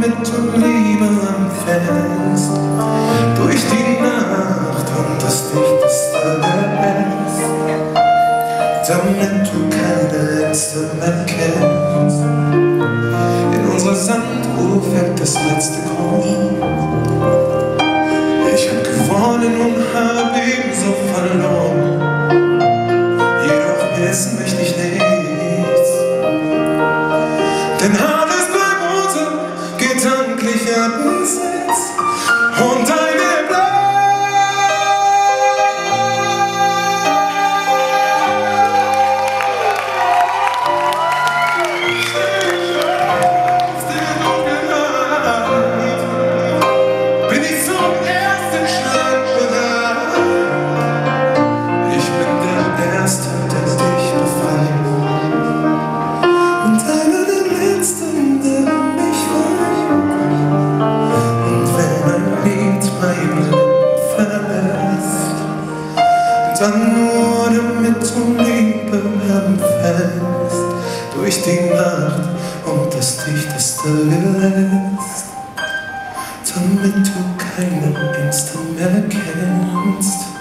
damit du Liebe empfängst durch die Nacht und das dichteste Geäst, damit du keine Ängste mehr kennst. In unsere Sanduhr fällt das letzte Korn. Ich hab gewonnen und hab ebenso verloren, jedoch ist wichtig nichts, denn alles bleibt unser gedanklicher Besitz und deine bleibt. Bin ich zum ersten Schlag bereit? Ich bin der Erste, der dich befreit, und einer der Letzten, der mich freut. Und wenn ein Lied mein Leben verlässt, dann nur damit du Liebe empfängst durch die Nacht und das dichteste Geäst, damit du keine Ängste mehr kennst.